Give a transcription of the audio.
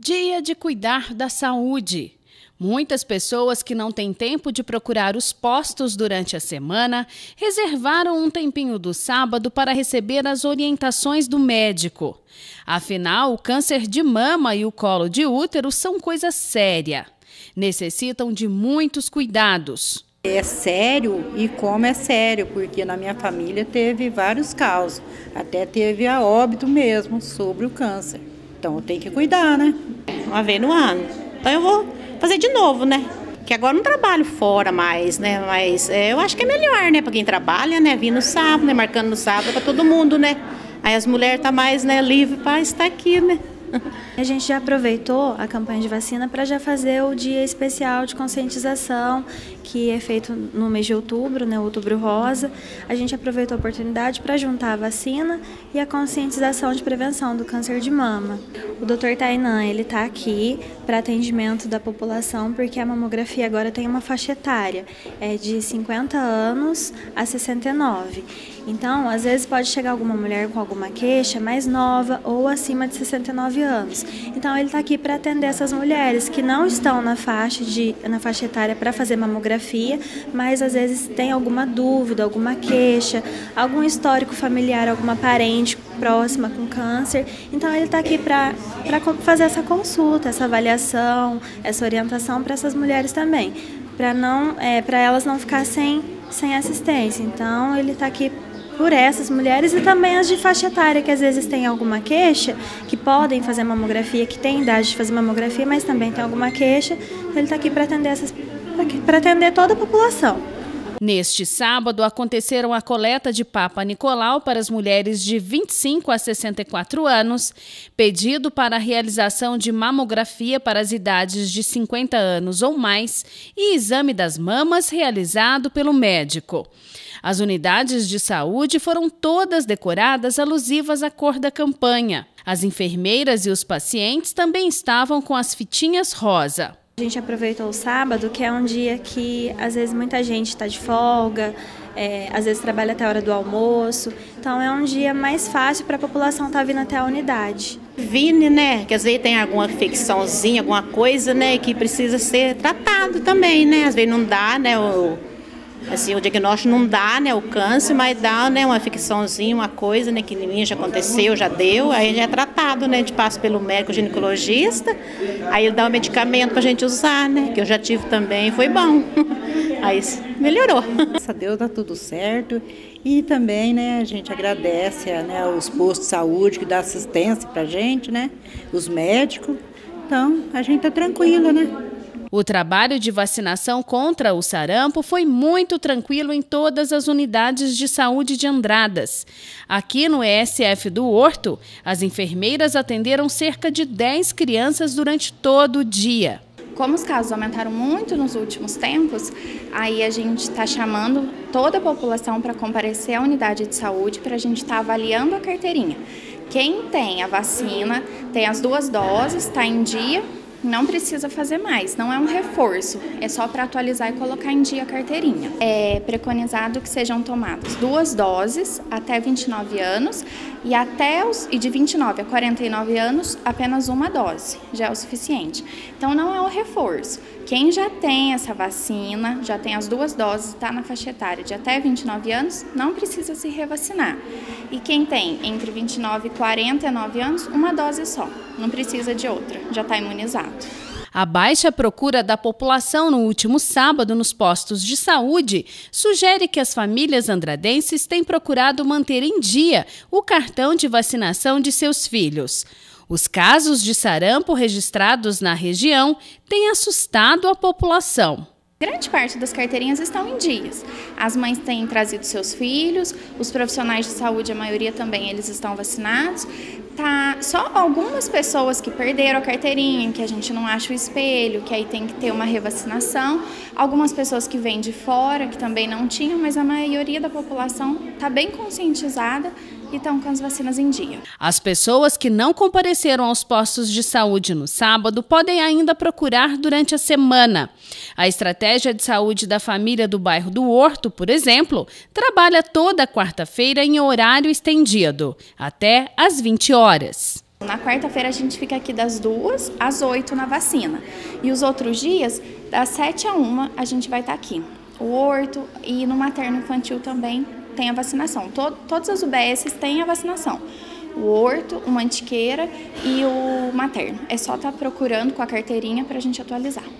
Dia de cuidar da saúde. Muitas pessoas que não têm tempo de procurar os postos durante a semana reservaram um tempinho do sábado para receber as orientações do médico. Afinal, o câncer de mama e o colo de útero são coisa séria. Necessitam de muitos cuidados. É sério e como é sério, porque na minha família teve vários casos, até teve a óbito mesmo sobre o câncer. Então eu tenho que cuidar, né? Uma vez no ano. Então eu vou fazer de novo, né? Que agora eu não trabalho fora mais, né? Mas eu acho que é melhor, né? Para quem trabalha, né? Vir no sábado, né? Marcando no sábado para todo mundo, né? Aí as mulheres estão mais, né, livres para estar aqui, né? A gente já aproveitou a campanha de vacina para já fazer o dia especial de conscientização, que é feito no mês de outubro, né, Outubro Rosa. A gente aproveitou a oportunidade para juntar a vacina e a conscientização de prevenção do câncer de mama. O Dr. Tainan, ele está aqui para atendimento da população, porque a mamografia agora tem uma faixa etária, é de 50 anos a 69. Então, às vezes pode chegar alguma mulher com alguma queixa mais nova ou acima de 69 anos. Então, ele está aqui para atender essas mulheres que não estão na faixa etária para fazer mamografia, mas às vezes tem alguma dúvida, alguma queixa, algum histórico familiar, alguma parente próxima com câncer. Então, ele está aqui para fazer essa consulta, essa avaliação, essa orientação para essas mulheres também, para elas não ficarem sem assistência. Então, ele está aqui por essas mulheres e também as de faixa etária, que às vezes tem alguma queixa, que podem fazer mamografia, que tem idade de fazer mamografia, mas também tem alguma queixa. Ele está aqui para atender toda a população. Neste sábado, aconteceram a coleta de Papa Nicolau para as mulheres de 25 a 64 anos, pedido para a realização de mamografia para as idades de 50 anos ou mais e exame das mamas realizado pelo médico. As unidades de saúde foram todas decoradas alusivas à cor da campanha. As enfermeiras e os pacientes também estavam com as fitinhas rosa. A gente aproveitou o sábado, que é um dia que às vezes muita gente está de folga, às vezes trabalha até a hora do almoço. Então é um dia mais fácil para a população estar vindo até a unidade. Vine, né? Que às vezes tem alguma infecçãozinha, alguma coisa, né? Que precisa ser tratado também, né? Às vezes não dá, né? O diagnóstico não dá, né, o câncer, mas dá, né, uma infecçãozinha, uma coisa, né, que em mim já aconteceu, já deu, aí já é tratado, né, a gente passa pelo médico ginecologista, aí ele dá um medicamento pra gente usar, né, que eu já tive também, foi bom, aí melhorou. Graças a Deus dá tudo certo e também, né, a gente agradece, né, os postos de saúde que dá assistência pra gente, né, os médicos, então a gente tá tranquila, né. O trabalho de vacinação contra o sarampo foi muito tranquilo em todas as unidades de saúde de Andradas. Aqui no ESF do Horto, as enfermeiras atenderam cerca de 10 crianças durante todo o dia. Como os casos aumentaram muito nos últimos tempos, aí a gente está chamando toda a população para comparecer à unidade de saúde para a gente estar avaliando a carteirinha. Quem tem a vacina, tem as 2 doses, está em dia, não precisa fazer mais, não é um reforço, é só para atualizar e colocar em dia a carteirinha. É preconizado que sejam tomadas 2 doses até 29 anos e de 29 a 49 anos apenas 1 dose, já é o suficiente. Então não é um reforço. Quem já tem essa vacina, já tem as 2 doses, está na faixa etária de até 29 anos, não precisa se revacinar. E quem tem entre 29 e 49 anos, 1 dose só, não precisa de outra, já está imunizado. A baixa procura da população no último sábado nos postos de saúde sugere que as famílias andradenses têm procurado manter em dia o cartão de vacinação de seus filhos. Os casos de sarampo registrados na região têm assustado a população. Grande parte das carteirinhas estão em dias. As mães têm trazido seus filhos, os profissionais de saúde, a maioria também, eles estão vacinados. Só algumas pessoas que perderam a carteirinha, que a gente não acha o espelho, que aí tem que ter uma revacinação. Algumas pessoas que vêm de fora, que também não tinham, mas a maioria da população está bem conscientizada e estão com as vacinas em dia. As pessoas que não compareceram aos postos de saúde no sábado podem ainda procurar durante a semana. A estratégia de saúde da família do bairro do Horto, por exemplo, trabalha toda quarta-feira em horário estendido, até às 20 horas. Na quarta-feira a gente fica aqui das 2 às 8 na vacina. E os outros dias, das 7 a 1, a gente vai estar aqui. O horto e no materno infantil também tem a vacinação. Todas as UBSs têm a vacinação. O horto, o mantiqueira e o materno. É só estar procurando com a carteirinha para a gente atualizar.